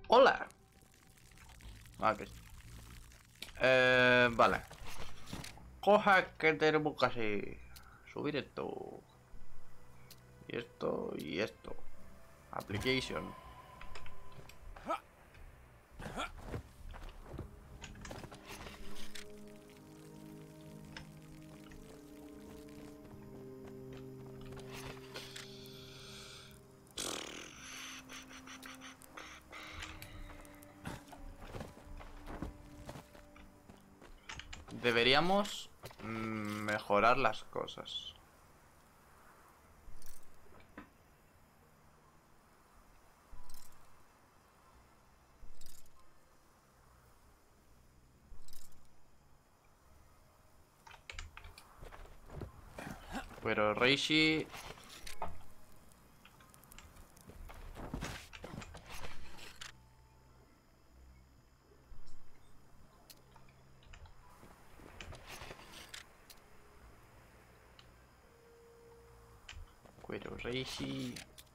Hola. Ok. Vale. Coja que tenemos que hacer. Subir esto. Y esto y esto. Application. Deberíamos mejorar las cosas. Pero Reishi... Cuero Reishi...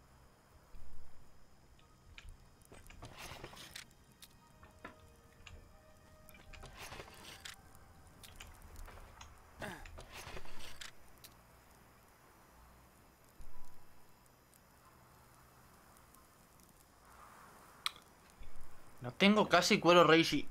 No tengo casi cuero Reishi.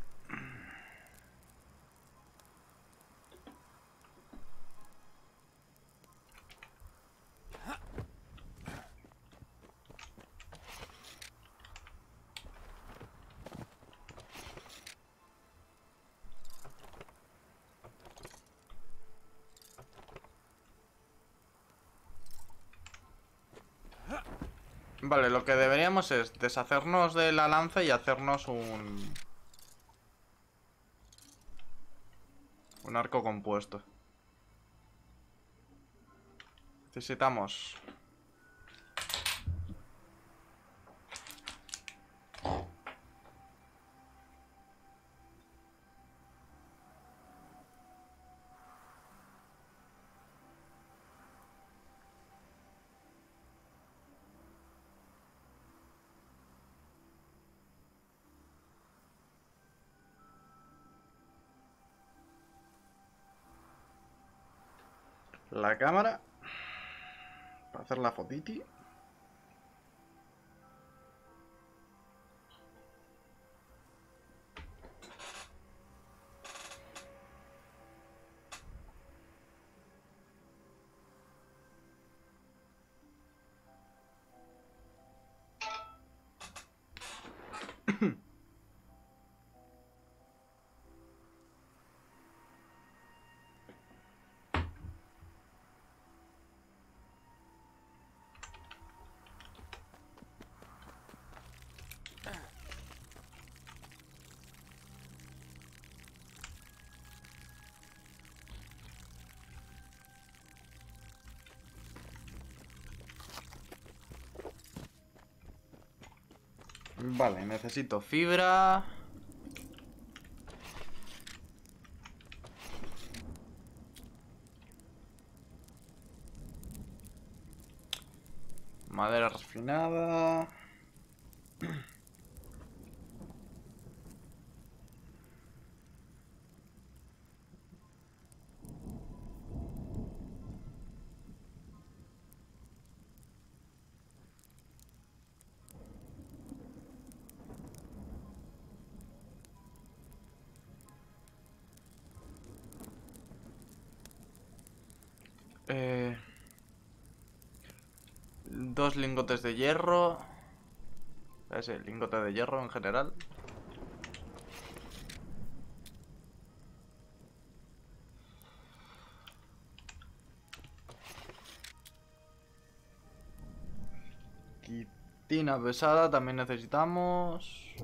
Vale, lo que deberíamos es deshacernos de la lanza y hacernos un arco compuesto. Necesitamos la cámara para hacer la fotiti. Vale, necesito fibra. Madera refinada. Eh, 2 lingotes de hierro. Ese lingote de hierro en general. Quitina pesada también necesitamos.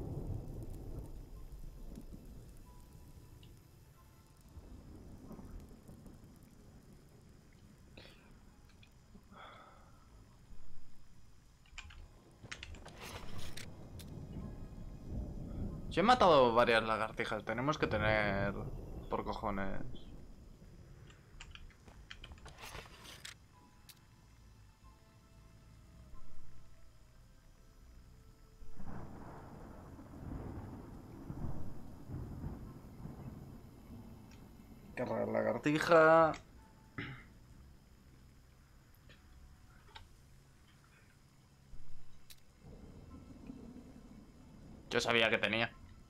Yo he matado varias lagartijas. Tenemos que tener por cojones. Cargar lagartija. Yo sabía que tenía.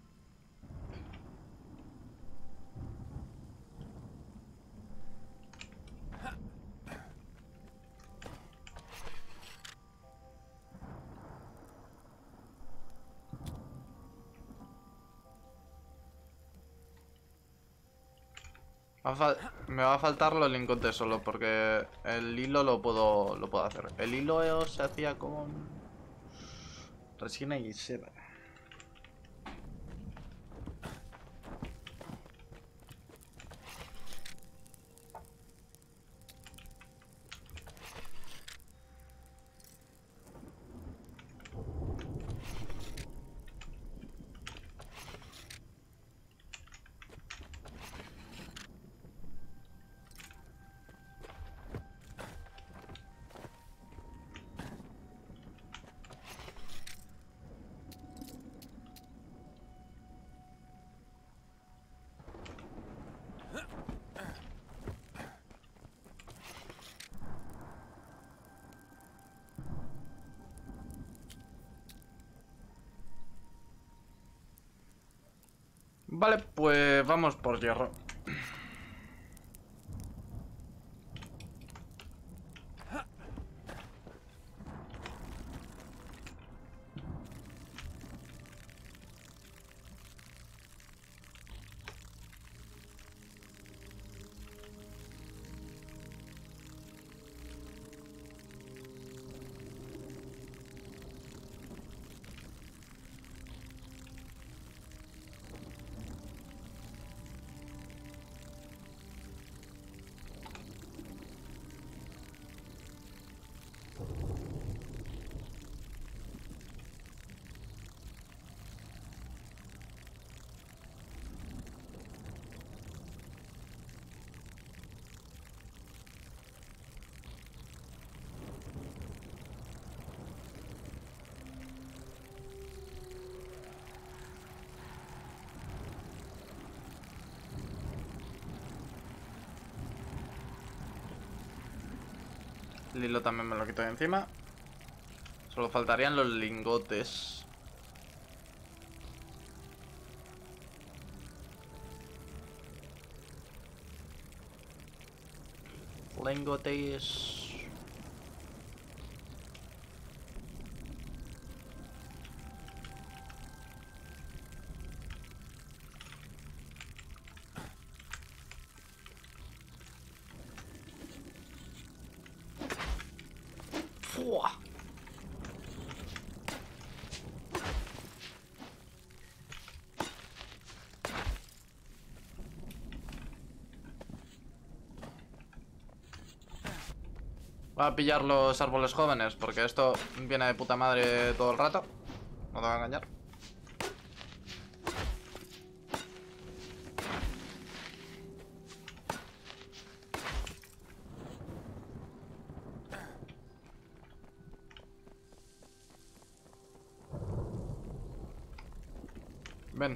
Me va a faltar los lingotes solo porque el hilo lo puedo hacer. El hilo se hacía con resina y seda. Vale, pues vamos por hierro. El hilo también me lo quito de encima. Solo faltarían los lingotes. Lingotes. ¡Fua! Voy a pillar los árboles jóvenes, porque esto viene de puta madre todo el rato. No te voy a engañar. Ven.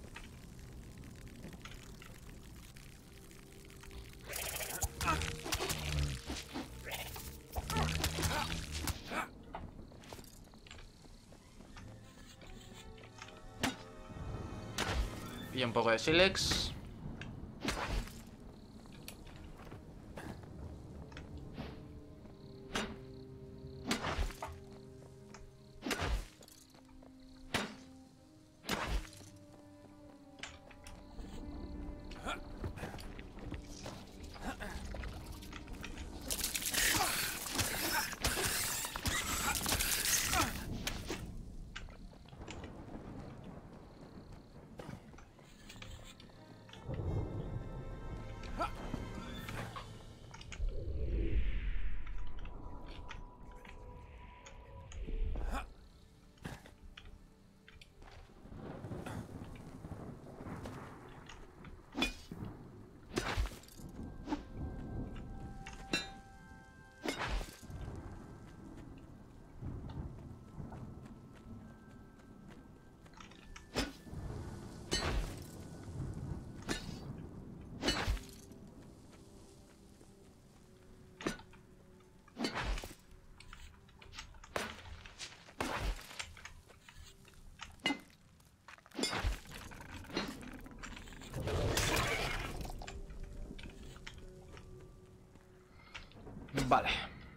Y un poco de sílex. Vale.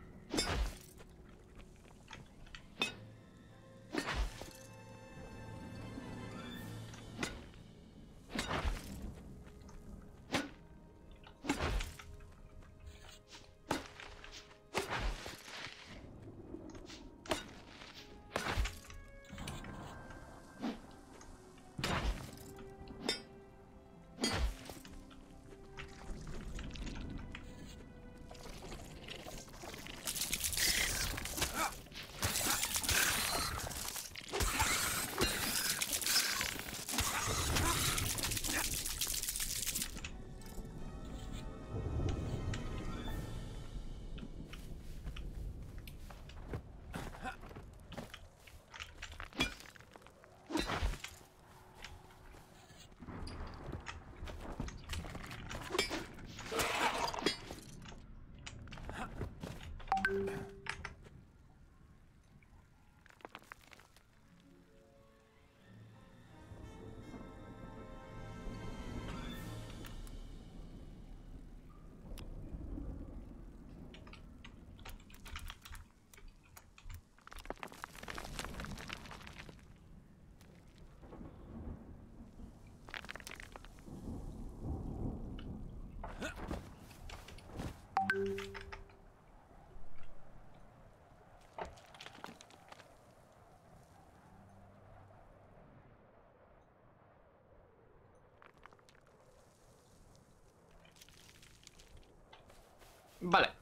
Vale.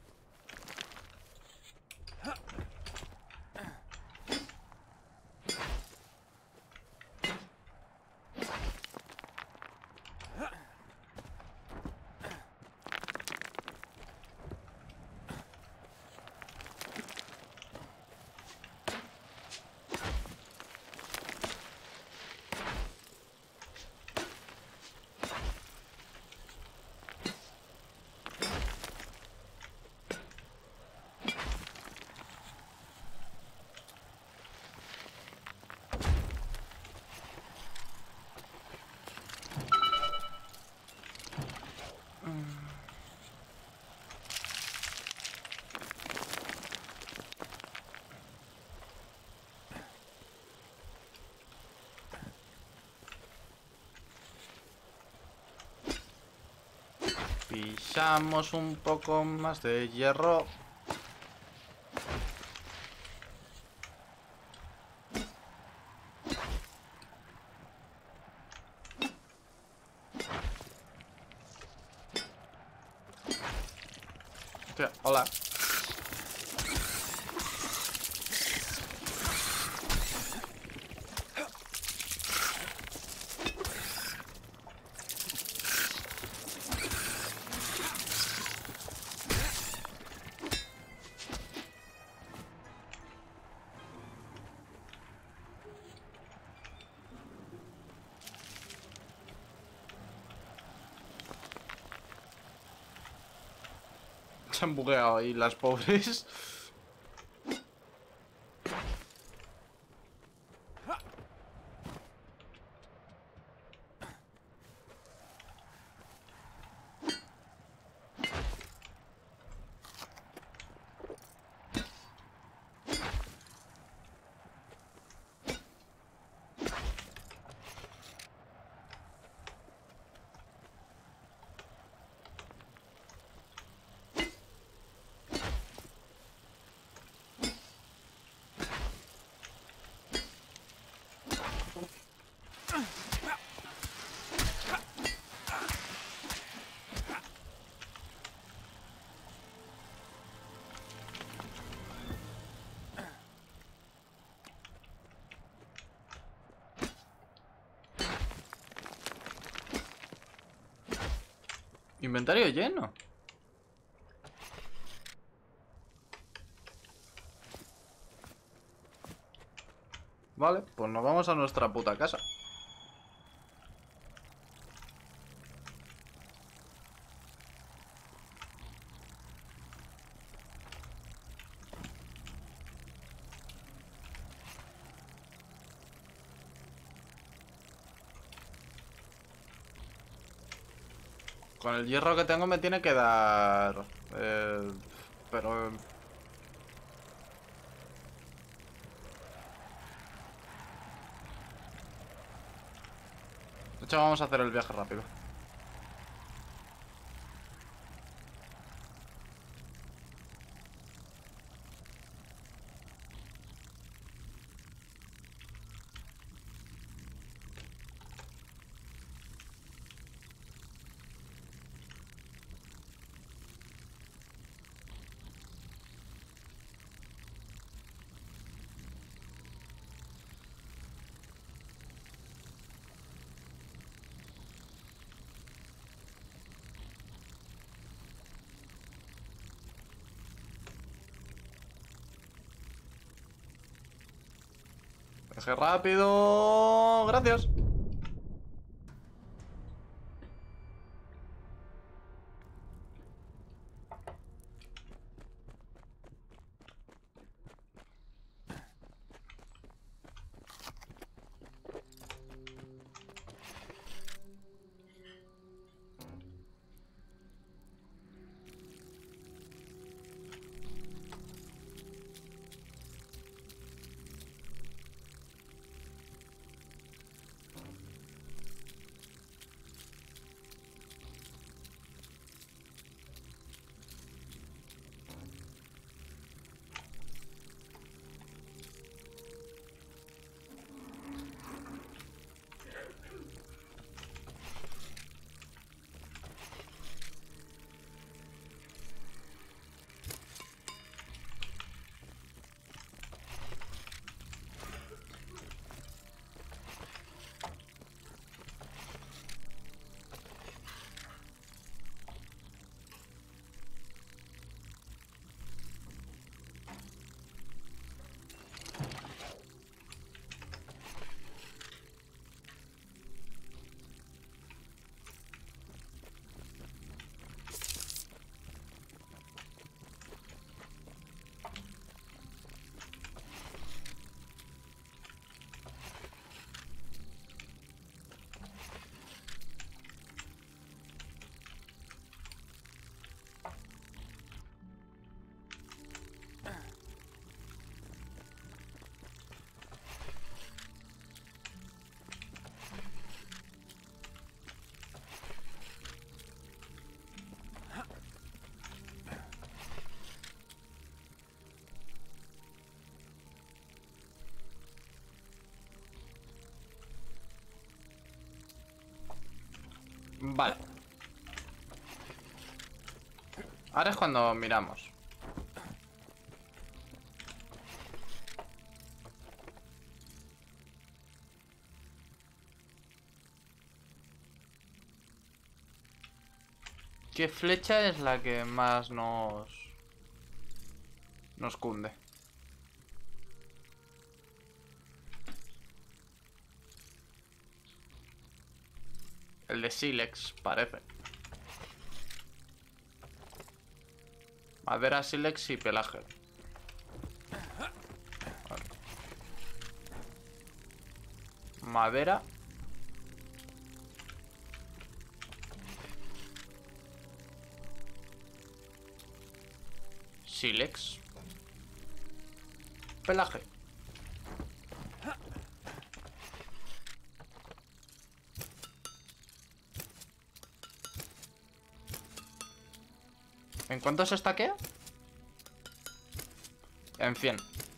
Pisamos un poco más de hierro. Hostia, hola. Se han bugueado ahí las pobres. Inventario lleno. Vale, pues nos vamos a nuestra puta casa. Con el hierro que tengo me tiene que dar... pero... De hecho, vamos a hacer el viaje rápido. Viaje rápido. Gracias. Vale. Ahora es cuando miramos. ¿Qué flecha es la que más nos cunde? El de sílex, parece. Madera, sílex y pelaje. Vale. Madera. Sílex. Pelaje. ¿En cuánto se estaquea? En 100.